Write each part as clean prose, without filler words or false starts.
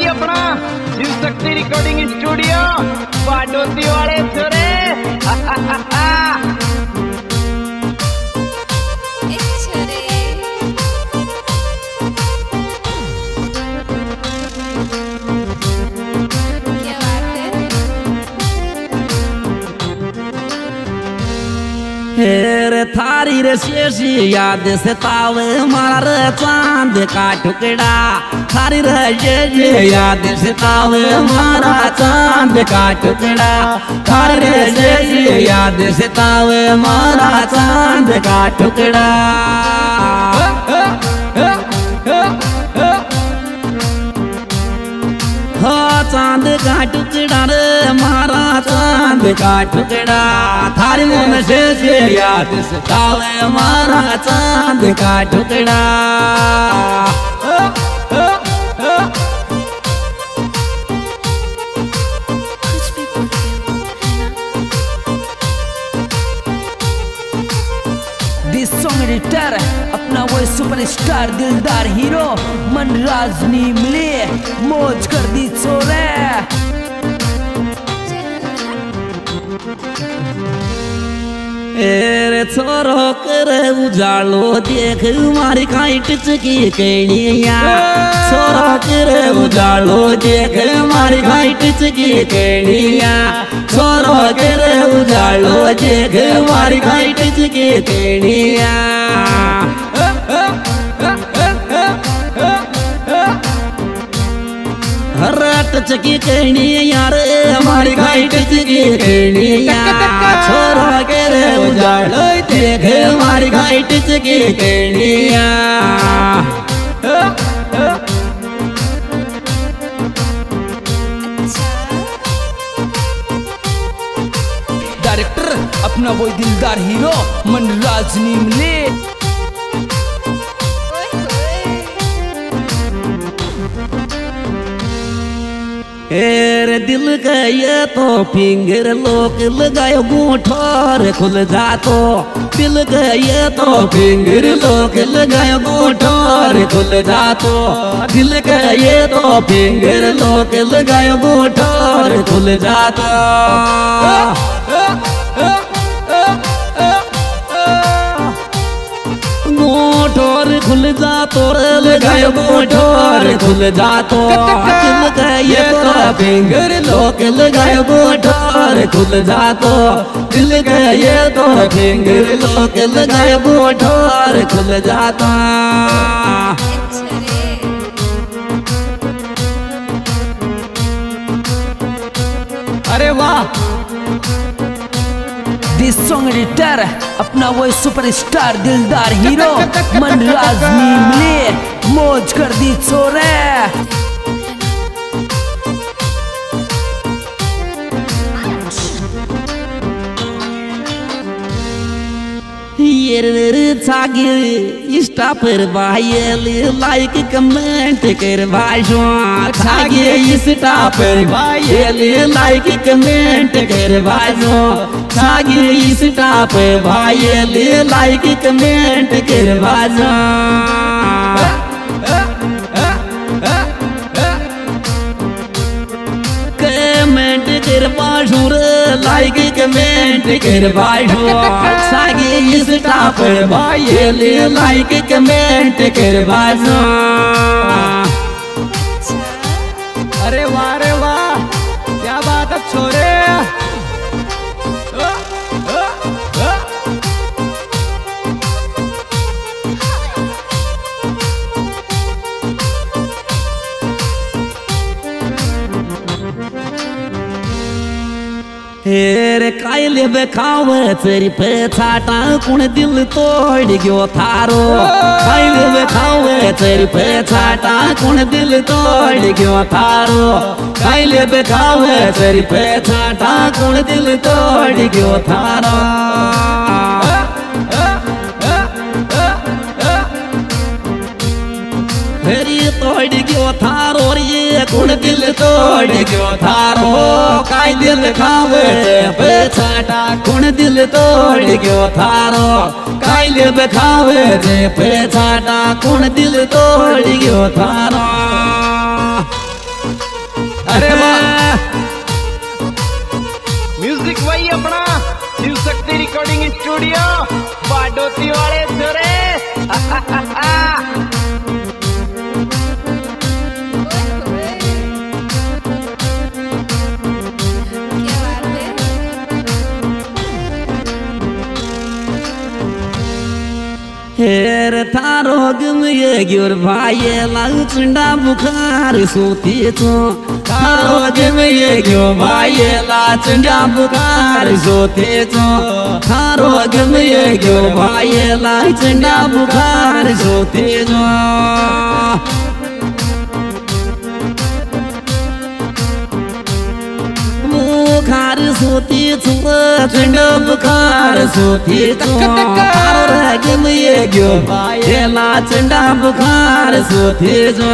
अपना Shiv Shakti recording studio बाडोती वाले छोरे। रे थारी रे शेषी याद से तावे मार चांद का टुकड़ा। थारी रे शेषी याद से तावे मारा चांद का टुकड़ा। थारी रे शेषी याद से तावे मारा चांद का टुकड़ा। चांद का टुकड़ा रे मारा चांद का टुकड़ा। थारी मन से याद सतावे मारा चांद का टुकड़ा। दिस सॉन्ग एडिटर अपना वो सुपरस्टार दिलदार हीरो मनराज नी मिले मौज कर दी छोरे। रे छोरो करे उजालो देख मारी काइट चकी केनिया। छोरो करे उजालो देख मारी काइट चकी केनिया। छोरो करे उजालो देख मारी काइट चकी केनिया। हरट चकी केनिया रे हमारी काइट चकी केनिया। छोरो करे उजालो देख हमारी काइट चकी केनिया। डायरेक्टर अपना वो दिलदार हीरो मनराज नी मिले। रे दिल गए तो फिंगर लोक लगायो गोठोर खुल जातो। दिल गए तो फिंगर लोक लगायो गोठोर खुल जातो। दिल गए तो फिंगर लोक लगायो गोठोर खुल जातो। गोठोर खुल जातो रे लगायो गोठोर खुल जातो। दिल गए तो फिंगर लोक लगायो गोठोर खुल जातो। दिल गए तो फिंगर लोक लगायो गोठोर खुल जातो। अरे वाह। दिस सॉन्ग एडिटर अपना वो सुपरस्टार दिलदार हीरो मनराज नी मिले मौज कर दी छोरे। ये छागे इंस्टा पर भाईल लाइक कमेंट कर भाषो। छागे इंस्टा पर भाईल लाइक कमेंट कर भाषो। छागे इंस्टा पर भाईल लाइक कमेंट कर भाषो। कमेंट कर भाषो रे लाइक कमेंट कर भाषो। छागे इंस्टा पर भाईल लाइक कमेंट कर भाषो। अरे वाह रे वाह, क्या बात है छोरे। रे कायले बेखाव तेरी पे छाटा कुण दिल तोड़ गयो थारो। कायले बेखाव तेरी पे छाटा कुण दिल तोड़ गयो थारो। कायले बेखाव तेरी पे छाटा कुण दिल तोड़ गयो थारो। फेरी तोड़ गयो थारो रे कुण दिल तोड़ गयो थारो। काई दिल खावे पे छाटा कुण दिल तोड़ गयो थारो। काई दिल खावे पे छाटा कुण दिल तोड़ गयो थारो। अरे वाह, म्यूजिक वही अपना शिव शक्ति रिकॉर्डिंग स्टूडियो बाडोती वाले छोरे। हेर थारो गम ये गिर भाई लाउ चंडा बुखार सोती तो थारो गम ये गिर भाई ला चंडा बुखार सोती तो थारो गम ये गिर भाई ला चंडा बुखार सोती तो बुखार सोती तो चंडा बुखार सोती तो गम ये गयो ला चंडा बुखार सोती जो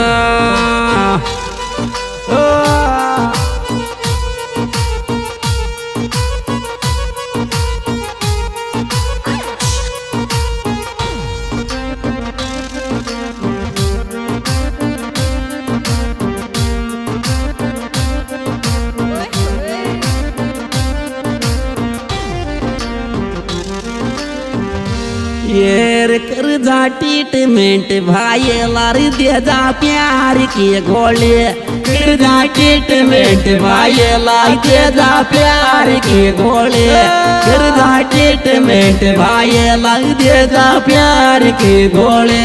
येर कर जा ट्रीटमेंट भाई लारी दे जा प्यार की गोली कर जा ट्रीटमेंट भाई लाई दे जा प्यार की गोली कर जा ट्रीटमेंट भाई लाई दे जा प्यार की गोली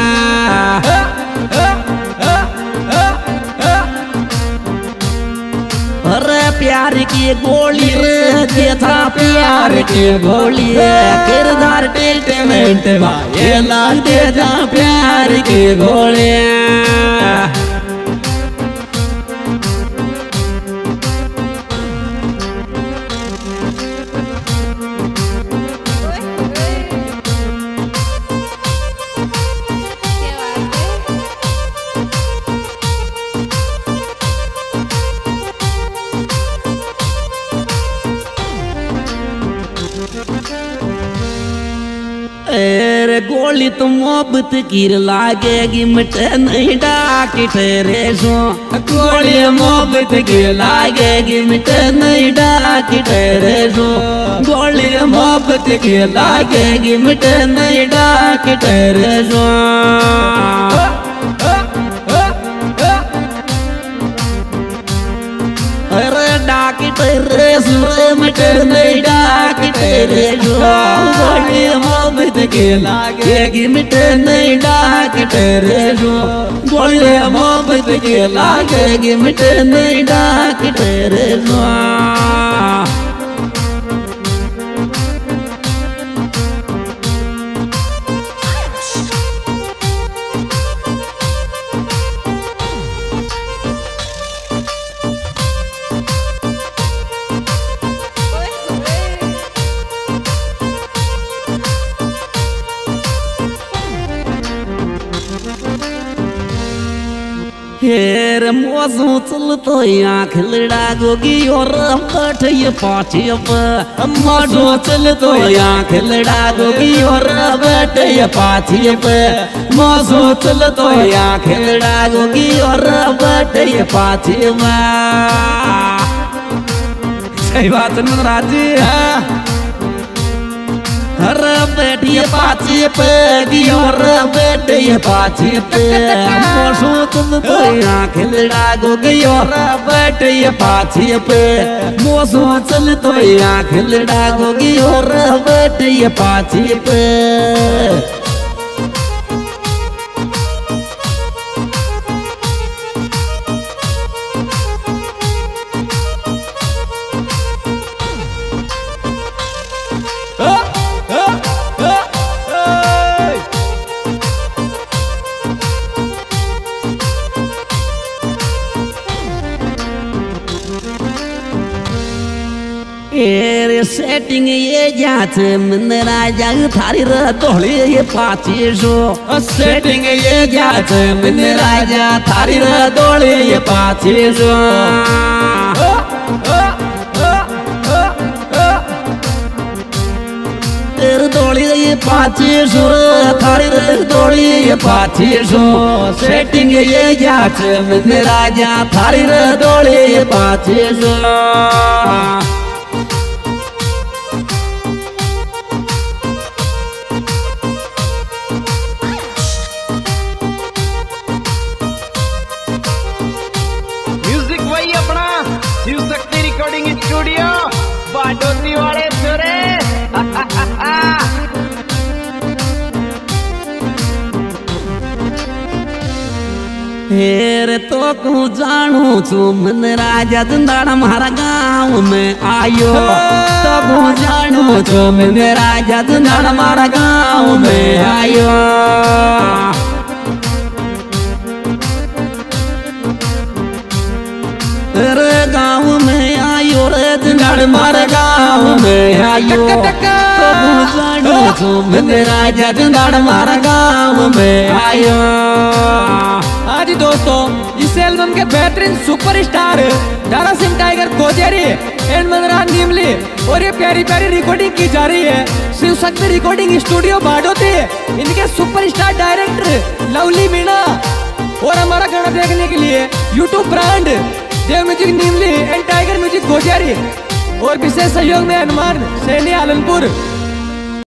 प्यार की गोली रे था प्यार की गोली किरदार ट्रीटमेंट भाई लाग दे जा प्यार की गोली अरे गोली तो मोहब्बत की लागेगी मिटे नहीं डाक ठहरे सो गोली मोहब्बत की लागेगी मिटे नहीं डाक ठहरे सो गोली मोहब्बत की लागेगी मिटे नहीं डाक ठहरे सो अरे डाक ठहरे सो मिटे नहीं डाक ठहरे सो गोली मोहब्बत के लागेगी मिटे नहीं डाक ठहरे जो गोली मोहब्बत के लागेगी मिटे नहीं डाक ठहरे जो हेर मौसम चलतो आँख लड़ा गोगी और बैठ ये पाछे मौसम चलतो आँख लड़ा गोगी और बैठ ये पाछे मौसम चलतो आँख लड़ा गोगी और बैठ ये पाछे सही बात है राजी हर बैठिए पाछे पे गियोर बैठिए पाछे पे मोसो तुम तो आँख लड़ा गो गियोर बैठिए पाछे पे मोसो चल तो आँख लड़ा गो गियोर बैठिए पाछे पे रे सेटिंग ये जात मन राजा थारी रतोली ये पाछे जो सेटिंग ये जात मन राजा थारी रतोली ये पाछे जो तेरे तोली पाछी सुर थारी रदोली पाछी सो सेटिंग ये जाच मन राजा थारी रदोली पाछी सो शिव शक्ति रिकॉर्डिंग स्टूडियो बाडोती वाले छोरे हेर तो को जानू छु मन राजा जंदाड़ा मारा गाँव में आयो तो को जानू छु मन राजा जंदाड़ा मारा गाँव में आयो रे गाँव में आयो रे जंदाड़ मारा गाँव में आयो तो को जानू छु मन राजा जंदाड़ मारा गाँव में आयो। आज दोस्तों इस एल्बम के बेहतरीन superstar Dara Singh Tiger Kojeri and Manraj Neemli और ये प्यारी प्यारी रिकॉर्डिंग की जा रही है शिव शक्ति रिकॉर्डिंग स्टूडियो बाडोती। इनके सुपरस्टार डायरेक्टर लवली मीणा और हमारा गाना देखने के लिए YouTube brand Dev music Neemli and Tiger music Kojeri और विशेष सहयोग में हनुमान सैनी आलमपुर।